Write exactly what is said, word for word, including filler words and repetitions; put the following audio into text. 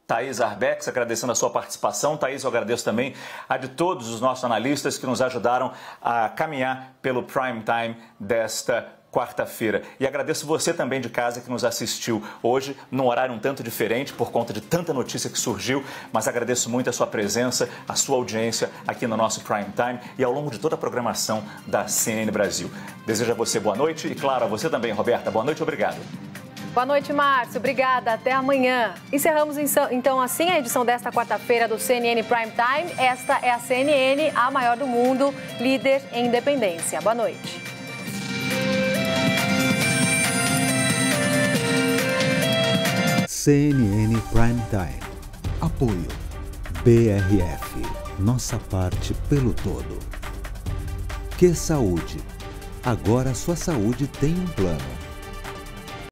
Thaís Arbex, agradecendo a sua participação. Thaís, eu agradeço também a de todos os nossos analistas que nos ajudaram a caminhar pelo prime time desta quarta-feira. E agradeço você também de casa que nos assistiu hoje, num horário um tanto diferente, por conta de tanta notícia que surgiu, mas agradeço muito a sua presença, a sua audiência aqui no nosso Prime Time e ao longo de toda a programação da C N N Brasil. Desejo a você boa noite e, claro, a você também, Roberta. Boa noite e obrigado. Boa noite, Márcio. Obrigada. Até amanhã. Encerramos, então, assim, a edição desta quarta-feira do C N N Prime Time. Esta é a C N N, a maior do mundo, líder em independência. Boa noite. C N N Prime Time. Apoio. B R F. Nossa parte pelo todo. Que Saúde. Agora sua saúde tem um plano.